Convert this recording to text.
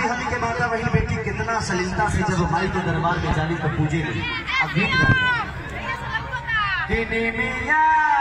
भी हमी के माता वही बेटी कितना सलीलता से जब माई के दरबार में जाली तो पूजे नहीं। अब गीत गाते